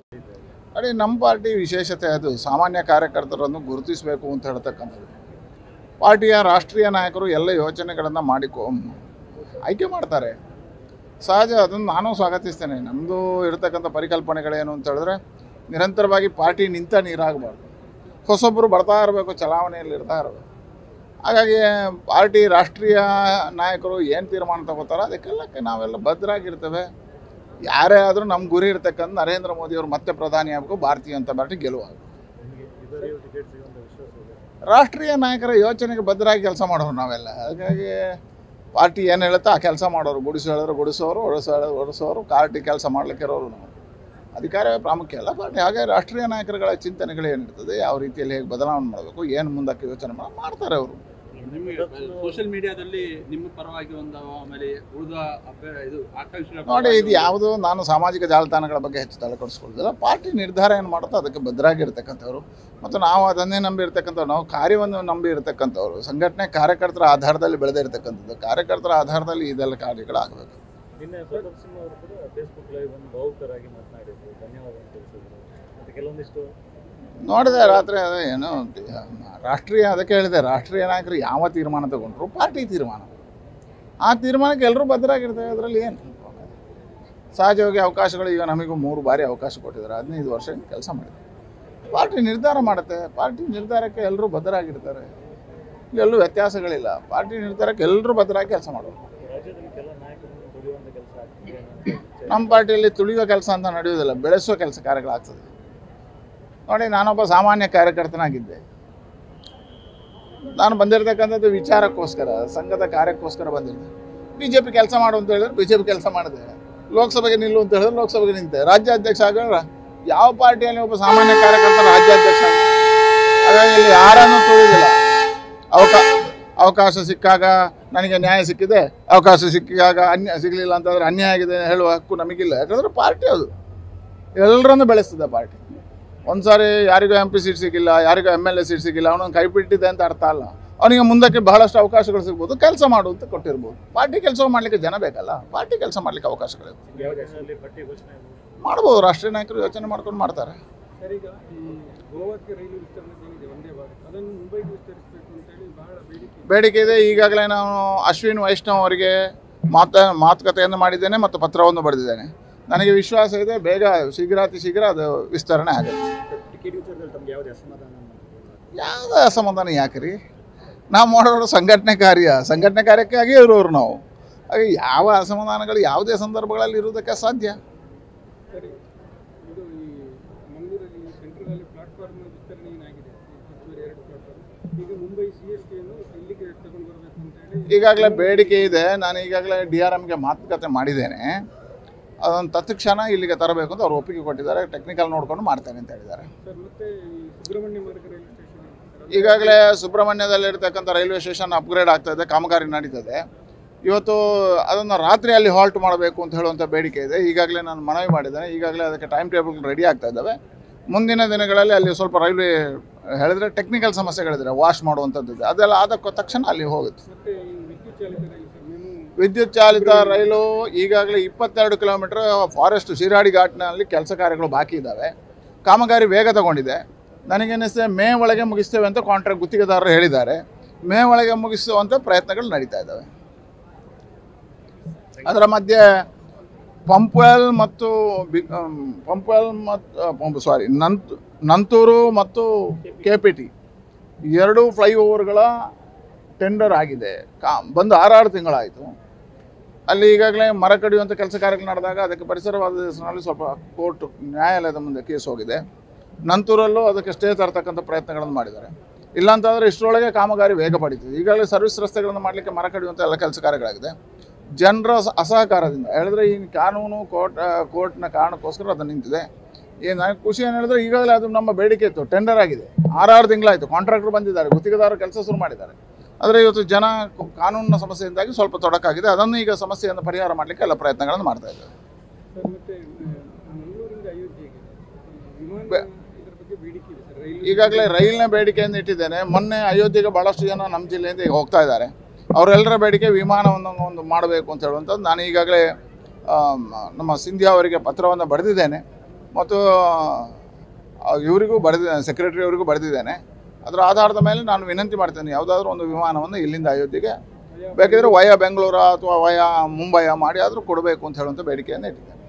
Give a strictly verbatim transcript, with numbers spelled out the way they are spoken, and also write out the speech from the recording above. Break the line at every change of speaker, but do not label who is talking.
ಅಡಿ ನಮ್ಮ ಪಾರ್ಟಿ ವಿಶೇಷತೆ ಅದು ಸಾಮಾನ್ಯ ಕಾರ್ಯಕರ್ತರನ್ನು ಗುರುತಿಸಬೇಕು ಅಂತ ಹೇಳ್ತಕ್ಕಂಥದ್ದು. ಪಾರ್ಟಿಯ ರಾಷ್ಟ್ರೀಯ ನಾಯಕರು ಎಲ್ಲ ಯೋಚನೆಗಳನ್ನು ಮಾಡಿಕೊ ಆಯ್ಕೆ ಮಾಡ್ತಾರೆ, ಸಹಜ. ಅದನ್ನು ನಾನು ಸ್ವಾಗತಿಸ್ತೇನೆ. ನಮ್ಮದು ಇರತಕ್ಕಂಥ ಪರಿಕಲ್ಪನೆಗಳೇನು ಅಂತ ಹೇಳಿದ್ರೆ, ನಿರಂತರವಾಗಿ ಪಾರ್ಟಿ ನಿಂತ ನೀರಾಗಬಾರ್ದು, ಹೊಸೊಬ್ಬರು ಬರ್ತಾ ಇರಬೇಕು, ಚಲಾವಣೆಯಲ್ಲಿ ಇರ್ತಾ ಇರಬೇಕು. ಹಾಗಾಗಿ ಪಾರ್ಟಿ ರಾಷ್ಟ್ರೀಯ ನಾಯಕರು ಏನು ತೀರ್ಮಾನ ತಗೋತಾರೋ ಅದಕ್ಕೆಲ್ಲಕ್ಕೆ ನಾವೆಲ್ಲ ಭದ್ರಾಗಿರ್ತೇವೆ. ಯಾರೇ ಆದರೂ ನಮ್ಮ ಗುರಿ ಇರ್ತಕ್ಕಂಥ ನರೇಂದ್ರ ಮೋದಿಯವರು ಮತ್ತೆ ಪ್ರಧಾನಿ ಆಗಬೇಕು, ಭಾರತೀಯ ಜನತಾ ಪಾರ್ಟಿ ಗೆಲುವಾಗಬೇಕು. ರಾಷ್ಟ್ರೀಯ ನಾಯಕರ ಯೋಚನೆಗೆ ಭದ್ರಾಗಿ ಕೆಲಸ ಮಾಡೋರು ನಾವೆಲ್ಲ. ಹಾಗಾಗಿ ಪಾರ್ಟಿ ಏನು ಹೇಳುತ್ತೋ ಆ ಕೆಲಸ ಮಾಡೋರು. ಗುಡಿಸು ಹೇಳಿದ್ರೆ ಗುಡಿಸೋರು, ಒಡಿಸೋ ಹೇಳಿದ್ರೆ ಒಡಿಸೋರು, ಪಾರ್ಟಿ ಕೆಲಸ ಮಾಡಲಿಕ್ಕೆ ಇರೋರು ನಾವು. ಅಧಿಕಾರವೇ ಪ್ರಾಮುಖ್ಯ ಅಲ್ಲ ಪಾರ್ಟಿ. ಹಾಗೆ ರಾಷ್ಟ್ರೀಯ ನಾಯಕರುಗಳ ಚಿಂತನೆಗಳೇನಿರ್ತದೆ, ಯಾವ ರೀತಿಯಲ್ಲಿ ಹೇಗೆ ಬದಲಾವಣೆ ಮಾಡಬೇಕು, ಏನು ಮುಂದಕ್ಕೆ ಯೋಚನೆ ಮಾಡಿ ಮಾಡ್ತಾರೆ ಅವರು.
ಸೋಷಿಯಲ್ ಮೀಡಿಯಾದಲ್ಲಿ ನಿಮ್ಮ ಪರವಾಗಿ ಒಂದು ಆಮೇಲೆ ಉಳಿದ ಇದು ಆಕಾಂಕ್ಷೆ
ನೋಡಿ, ಇದು ಯಾವುದು ನಾನು ಸಾಮಾಜಿಕ ಜಾಲತಾಣಗಳ ಬಗ್ಗೆ ಹೆಚ್ಚು ತಲೆಕೊಡಿಸ್ಕೊಳ್ಳೋದಿಲ್ಲ. ಪಾರ್ಟಿ ನಿರ್ಧಾರ ಏನು ಮಾಡುತ್ತೋ ಅದಕ್ಕೆ ಭದ್ರಾಗಿರ್ತಕ್ಕಂಥವ್ರು, ಮತ್ತು ನಾವು ಅದನ್ನೇ ನಂಬಿ ಇರ್ತಕ್ಕಂಥವ್ರು. ನಾವು ಕಾರ್ಯವನ್ನು ನಂಬಿ ಇರ್ತಕ್ಕಂಥವ್ರು. ಸಂಘಟನೆ ಕಾರ್ಯಕರ್ತರ ಆಧಾರದಲ್ಲಿ ಬೆಳೆದೇ ಇರತಕ್ಕಂಥದ್ದು. ಕಾರ್ಯಕರ್ತರ ಆಧಾರದಲ್ಲಿ ಇದೆಲ್ಲ ಕಾರ್ಯಗಳಾಗಬೇಕು.
ನಿನ್ನೆ ಪ್ರತಾಪ್ ಸಿಂಹ ಅವರು ಕೂಡ ಫೇಸ್ಬುಕ್ ಲೈವ್ ಒಂದು ಭಾವುಕರಾಗಿ ಮಾತನಾಡಿದ್ರು, ಧನ್ಯವಾದ ತಿಳಿಸಿದ್ರು. ಮತ್ತು ಕೆಲವೊಂದಿಷ್ಟು
ನೋಡಿದೆ ರಾತ್ರಿ. ಅದೇ ಏನು ರಾಷ್ಟ್ರೀಯ, ಅದಕ್ಕೆ ಹೇಳಿದೆ, ರಾಷ್ಟ್ರೀಯ ನಾಯಕರು ಯಾವ ತೀರ್ಮಾನ ತಗೊಂಡ್ರು ಪಾರ್ಟಿ ತೀರ್ಮಾನ, ಆ ತೀರ್ಮಾನಕ್ಕೆ ಎಲ್ಲರೂ ಭದ್ರಾಗಿರ್ತೇವೆ. ಅದರಲ್ಲಿ ಏನು ಸಹಜವಾಗಿ ಅವಕಾಶಗಳು ಈಗ ನಮಗೂ ಮೂರು ಬಾರಿ ಅವಕಾಶ ಕೊಟ್ಟಿದ್ದಾರೆ. ಹದಿನೈದು ವರ್ಷ ಕೆಲಸ ಮಾಡಿದ್ದಾರೆ. ಪಾರ್ಟಿ ನಿರ್ಧಾರ ಮಾಡುತ್ತೆ. ಪಾರ್ಟಿ ನಿರ್ಧಾರಕ್ಕೆ ಎಲ್ಲರೂ ಭದ್ರಾಗಿರ್ತಾರೆ. ಇಲ್ಲೆಲ್ಲೂ ವ್ಯತ್ಯಾಸಗಳಿಲ್ಲ. ಪಾರ್ಟಿ ನಿರ್ಧಾರಕ್ಕೆ ಎಲ್ಲರೂ ಭದ್ರಾಗಿ ಕೆಲಸ ಮಾಡೋರು.
ರಾಜ್ಯದಲ್ಲಿ ಕೆಲ ನಾಯಕರನ್ನು ತುಳಿಯುವಂಥ ಕೆಲಸ ಆಗ್ತಿದೆ.
ನಮ್ಮ ಪಾರ್ಟಿಯಲ್ಲಿ ತುಳಿಯುವ ಕೆಲಸ ಅಂತ ನಡೆಯುವುದಿಲ್ಲ, ಬೆಳೆಸುವ ಕೆಲಸ ಕಾರ್ಯಗಳಾಗ್ತದೆ. ನೋಡಿ, ನಾನೊಬ್ಬ ಸಾಮಾನ್ಯ ಕಾರ್ಯಕರ್ತನಾಗಿದ್ದೆ. ನಾನು ಬಂದಿರತಕ್ಕಂಥದ್ದು ವಿಚಾರಕ್ಕೋಸ್ಕರ, ಸಂಘದ ಕಾರ್ಯಕ್ಕೋಸ್ಕರ ಬಂದಿದ್ದೆ. ಬಿ ಜೆ ಪಿ ಕೆಲಸ ಮಾಡು ಅಂತ ಹೇಳಿದ್ರೆ ಬಿ ಜೆ ಪಿ ಕೆಲಸ ಮಾಡಿದೆ. ಲೋಕಸಭೆಗೆ ನಿಲ್ಲು ಅಂತ ಹೇಳಿದ್ರೆ ಲೋಕಸಭೆಗೆ ನಿಂತೆ. ರಾಜ್ಯಾಧ್ಯಕ್ಷ ಆಗಿದ್ರೆ ಯಾವ ಪಾರ್ಟಿಯಲ್ಲಿ ಒಬ್ಬ ಸಾಮಾನ್ಯ ಕಾರ್ಯಕರ್ತ ರಾಜ್ಯಾಧ್ಯಕ್ಷ ಆಗ, ಹಾಗಾಗಿ ಇಲ್ಲಿ ಯಾರನ್ನೂ ತುಳಿದಿಲ್ಲ. ಅವಕಾ ಅವಕಾಶ ಸಿಕ್ಕಾಗ ನನಗೆ ನ್ಯಾಯ ಸಿಕ್ಕಿದೆ, ಅವಕಾಶ ಸಿಕ್ಕಾಗ ಅನ್ಯಾಯ ಸಿಗಲಿಲ್ಲ ಅಂತಂದರೆ ಅನ್ಯಾಯ ಆಗಿದೆ ಹೇಳುವ ಹಕ್ಕು ನಮಗಿಲ್ಲ. ಯಾಕಂದರೆ ಪಾರ್ಟಿ ಅದು ಎಲ್ಲರನ್ನೂ ಬೆಳೆಸ್ತದೆ. ಪಾರ್ಟಿ ಒಂದು ಸಾರಿ ಯಾರಿಗೂ ಎಂ ಪಿ ಸೀಟ್ ಸಿಕ್ಕಿಲ್ಲ, ಯಾರಿಗೂ ಎಮ್ ಎಲ್ ಎ ಸೀಟ್ ಸಿಕ್ಕಿಲ್ಲ, ಅವನೊಂದು ಕೈ ಬಿಟ್ಟಿದೆ ಅಂತ ಅರ್ಥ ಅಲ್ಲ. ಅವನಿಗೆ ಮುಂದಕ್ಕೆ ಬಹಳಷ್ಟು ಅವಕಾಶಗಳು ಸಿಗ್ಬೋದು, ಕೆಲಸ ಮಾಡು ಅಂತ ಕೊಟ್ಟಿರ್ಬೋದು. ಪಾರ್ಟಿ ಕೆಲಸ ಮಾಡಲಿಕ್ಕೆ ಜನ ಬೇಕಲ್ಲ, ಪಾರ್ಟಿ ಕೆಲಸ ಮಾಡಲಿಕ್ಕೆ ಅವಕಾಶಗಳಿವೆ.
ಯಾವ ದೇಶದಲ್ಲಿ ಪಟ್ಟಿ ಘೋಷಣೆ
ಮಾಡ್ಬೋದು. ರಾಷ್ಟ್ರೀಯ ನಾಯಕರು ಯೋಚನೆ ಮಾಡ್ಕೊಂಡು ಮಾಡ್ತಾರೆ.
ಸರ್, ಈಗ ಈ ಗೋವಾಕ್ಕೆ ರೈಲು ವಿಸ್ತರಣೆ ಏನಿದೆ ಒಂದೇ ಭಾರತ್, ಅದನ್ನು ಮುಂಬೈಗೆ ವಿಸ್ತರಿಸಬೇಕು ಅಂತೇಳಿ ಬಹಳ ಬೇಡಿಕೆ
ಬೇಡಿಕೆ ಇದೆ. ಈಗಾಗಲೇ ನಾನು ಅಶ್ವಿನ್ ವೈಷ್ಣವ್ ಅವರಿಗೆ ಮಾತಾ ಮಾತುಕತೆಯನ್ನು ಮಾಡಿದ್ದೇನೆ ಮತ್ತು ಪತ್ರವನ್ನು ಬರೆದಿದ್ದೇನೆ. ನನಗೆ ವಿಶ್ವಾಸ ಇದೆ, ಬೇಗ ಶೀಘ್ರಾತಿ ಶೀಘ್ರ ಅದು ವಿಸ್ತರಣೆ ಆಗುತ್ತೆ.
ಟಿಕೆಟ್ ವಿಚಾರದಲ್ಲಿ ತಮ್ಗೆ ಯಾವುದೇ ಅಸಮಾಧಾನ?
ಯಾವುದೇ ಅಸಮಾಧಾನ ಯಾಕೆ ರೀ? ನಾವು ಮಾಡೋರು ಸಂಘಟನೆ ಕಾರ್ಯ, ಸಂಘಟನೆ ಕಾರ್ಯಕ್ಕಾಗಿ ಇರೋರು ನಾವು. ಹಾಗೆ ಯಾವ ಅಸಮಾಧಾನಗಳು ಯಾವುದೇ ಸಂದರ್ಭಗಳಲ್ಲಿ ಇರುವುದಕ್ಕೆ ಸಾಧ್ಯ.
ಸರಿ, ಇದು ಈ ಮಂಗಳೂರಲ್ಲಿ ಸೆಂಟ್ರಲಲ್ಲಿ ಪ್ಲಾಟ್ಫಾರ್ಮ್ ವಿಸ್ತರಣೆ ಏನಾಗಿದೆ, ಹೆಚ್ಚುವರಿ ಎರಡು ಪ್ಲಾಟ್ಫಾರ್ಮ್. ಈಗ ಮುಂಬೈ ಸಿ ಎಸ್ ಟಿಯನ್ನು ಇಲ್ಲಿಗೆ ತಗೊಂಡು ಬರಬೇಕು ಅಂತೇಳಿ
ಈಗಾಗಲೇ ಬೇಡಿಕೆ ಇದೆ. ನಾನು ಈಗಾಗಲೇ ಡಿ ಆರ್ ಎಮ್ಗೆ ಮಾತುಕತೆ ಮಾಡಿದ್ದೇನೆ. ಅದೊಂದು ತತ್ಕ್ಷಣ ಇಲ್ಲಿಗೆ ತರಬೇಕು ಅಂತ ಅವ್ರು ಒಪ್ಪಿಗೆ ಕೊಟ್ಟಿದ್ದಾರೆ. ಟೆಕ್ನಿಕಲ್ ನೋಡ್ಕೊಂಡು ಮಾಡ್ತೇನೆ ಅಂತ ಹೇಳಿದ್ದಾರೆ.
ಸರ್, ಮತ್ತೆ ಈ ಸುಬ್ರಹ್ಮಣ್ಯ ಮಾರ್ಗ ರೈಲ್ವೆ ಸ್ಟೇಷನ್
ಈಗಾಗಲೇ ಸುಬ್ರಹ್ಮಣ್ಯದಲ್ಲಿರ್ತಕ್ಕಂಥ ರೈಲ್ವೆ ಸ್ಟೇಷನ್ ಅಪ್ಗ್ರೇಡ್ ಆಗ್ತಾ ಇದೆ, ಕಾಮಗಾರಿ ನಡೀತದೆ. ಇವತ್ತು ಅದನ್ನು ರಾತ್ರಿ ಅಲ್ಲಿ ಹಾಲ್ಟ್ ಮಾಡಬೇಕು ಅಂತ ಹೇಳುವಂಥ ಬೇಡಿಕೆ ಇದೆ. ಈಗಾಗಲೇ ನಾನು ಮನವಿ ಮಾಡಿದ್ದೇನೆ. ಈಗಾಗಲೇ ಅದಕ್ಕೆ ಟೈಮ್ ಟೇಬಲ್ ರೆಡಿ ಆಗ್ತಾ ಇದ್ದಾವೆ. ಮುಂದಿನ ದಿನಗಳಲ್ಲಿ ಅಲ್ಲಿ ಸ್ವಲ್ಪ ರೈಲ್ವೆ ಹೇಳಿದ್ರೆ ಟೆಕ್ನಿಕಲ್ ಸಮಸ್ಯೆಗಳಿದ್ರೆ ವಾಶ್ ಮಾಡುವಂಥದ್ದು ಇದೆ. ಅದೆಲ್ಲ ಆದ ತಕ್ಷಣ ಅಲ್ಲಿ ಹೋಗುತ್ತೆ.
ಮತ್ತೆ ಈ ವಿದ್ಯುತ್ ಚಾಲಿತ ರೈಲು ಸರ್, ಮೆಮು
ವಿದ್ಯುತ್ ಚಾಲಿತ ರೈಲು ಈಗಾಗಲೇ ಇಪ್ಪತ್ತೆರಡು ಕಿಲೋಮೀಟರ್ ಫಾರೆಸ್ಟ್ ಶಿರಾಡಿ ಘಾಟ್ನಲ್ಲಿ ಕೆಲಸ ಕಾರ್ಯಗಳು ಬಾಕಿ ಇದ್ದಾವೆ. ಕಾಮಗಾರಿ ವೇಗ ತಗೊಂಡಿದೆ. ನನಗೇನಿಸ್ತದೆ ಮೇ ಒಳಗೆ ಮುಗಿಸ್ತೇವೆ ಅಂತ ಕಾಂಟ್ರಾಕ್ಟ್ ಗುತ್ತಿಗೆದಾರರು ಹೇಳಿದ್ದಾರೆ. ಮೇ ಒಳಗೆ ಮುಗಿಸುವಂಥ ಪ್ರಯತ್ನಗಳು ನಡೀತಾ ಇದ್ದಾವೆ. ಅದರ ಮಧ್ಯೆ ಪಂಪ್ವೆಲ್ ಮತ್ತು ಬಿ ಪಂಪ್ವೆಲ್ ಮತ್ತು ಪಂಪ್ ಸಾರಿ ನಂತ್ ನಂತೂರು ಮತ್ತು ಕೆ ಪಿ ಟಿ ಎರಡೂ ಫ್ಲೈಓವರ್ಗಳ ಟೆಂಡರ್ ಆಗಿದೆ. ಕಾ ಬಂದು ಆರಾರು ತಿಂಗಳಾಯಿತು. ಅಲ್ಲಿ ಈಗಾಗಲೇ ಮರ ಕಡಿಯುವಂಥ ಕೆಲಸ ಕಾರ್ಯಗಳು ನಡೆದಾಗ ಅದಕ್ಕೆ ಪರಿಸರವಾದ ಹೆಸರಿನಲ್ಲಿ ಸ್ವಲ್ಪ ಕೋರ್ಟ್ ನ್ಯಾಯಾಲಯದ ಮುಂದೆ ಕೇಸ್ ಹೋಗಿದೆ. ನಂತೂರಲ್ಲೂ ಅದಕ್ಕೆ ಸ್ಟೇ ತರತಕ್ಕಂಥ ಪ್ರಯತ್ನಗಳನ್ನು ಮಾಡಿದ್ದಾರೆ. ಇಲ್ಲಾಂತಂದರೆ ಇಷ್ಟರೊಳಗೆ ಕಾಮಗಾರಿ ವೇಗ ಪಡೀತಿದೆ. ಈಗಾಗಲೇ ಸರ್ವಿಸ್ ರಸ್ತೆಗಳನ್ನು ಮಾಡಲಿಕ್ಕೆ ಮರ ಕಡಿಯುವಂಥ ಎಲ್ಲ ಕೆಲಸ ಕಾರ್ಯಗಳಾಗಿದೆ. ಜನರ ಅಸಹಕಾರದಿಂದ ಹೇಳಿದ್ರೆ ಈ ಕಾನೂನು ಕೋರ್ಟ್ ಕೋರ್ಟ್ನ ಕಾರಣಕ್ಕೋಸ್ಕರ ಅದು ನಿಂತಿದೆ. ಏನು ನನಗೆ ಖುಷಿ ಏನು ಹೇಳಿದ್ರೆ ಈಗಾಗಲೇ ಅದು ನಮ್ಮ ಬೇಡಿಕೆ ಇತ್ತು, ಟೆಂಡರ್ ಆಗಿದೆ. ಆರಾರು ತಿಂಗಳಾಯಿತು. ಕಾಂಟ್ರಾಕ್ಟರ್ ಬಂದಿದ್ದಾರೆ, ಗುತ್ತಿಗೆದಾರರು ಕೆಲಸ ಶುರು ಮಾಡಿದ್ದಾರೆ. ಆದರೆ ಇವತ್ತು ಜನ ಕಾನೂನಿನ ಸಮಸ್ಯೆಯಿಂದಾಗಿ ಸ್ವಲ್ಪ ತೊಡಕಾಗಿದೆ. ಅದನ್ನು ಈಗ ಸಮಸ್ಯೆಯನ್ನು ಪರಿಹಾರ ಮಾಡಲಿಕ್ಕೆ ಎಲ್ಲ ಪ್ರಯತ್ನಗಳನ್ನು ಮಾಡ್ತಾ ಇದ್ದಾರೆ.
ಸರ್, ಮತ್ತೆ ಮಂಗಳೂರಿಂದ ಅಯೋಧ್ಯೆಗೆ ವಿಮಾನ ಇದರ ಬಗ್ಗೆ ಬೇಡಿಕೆ ಇದೆ ಸರ್. ರೈಲು
ಈಗಾಗಲೇ ರೈಲಿನ ಬೇಡಿಕೆಯನ್ನು ಇಟ್ಟಿದ್ದೇನೆ. ಮೊನ್ನೆ ಅಯೋಧ್ಯೆಗೆ ಭಾಳಷ್ಟು ಜನ ನಮ್ಮ ಜಿಲ್ಲೆಯಿಂದ ಈಗ ಹೋಗ್ತಾ ಇದ್ದಾರೆ. ಅವರೆಲ್ಲರ ಬೇಡಿಕೆ ವಿಮಾನವನ್ನು ಒಂದು ಮಾಡಬೇಕು ಅಂತ ಹೇಳುವಂಥದ್ದು. ನಾನು ಈಗಾಗಲೇ ನಮ್ಮ ಸಿಂಧ್ಯಾ ಅವರಿಗೆ ಪತ್ರವನ್ನು ಬರೆದಿದ್ದೇನೆ. ಮತ್ತು ಇವರಿಗೂ ಬರೆದಿದ್ದೇನೆ, ಸೆಕ್ರೆಟರಿ ಅವರಿಗೂ ಬರೆದಿದ್ದೇನೆ. ಅದರ ಆಧಾರದ ಮೇಲೆ ನಾನು ವಿನಂತಿ ಮಾಡ್ತೇನೆ, ಯಾವುದಾದ್ರೂ ಒಂದು ವಿಮಾನವನ್ನು ಇಲ್ಲಿಂದ ಅಯೋಧ್ಯೆಗೆ ಬೇಕಿದ್ರೆ ವಯ ಬೆಂಗಳೂರು ಅಥವಾ ವಯ ಮುಂಬೈ ಮಾಡಿ ಆದರೂ ಕೊಡಬೇಕು ಅಂತ ಹೇಳುವಂಥ ಬೇಡಿಕೆಯನ್ನು ಇಟ್ಟಿದ್ದೇನೆ.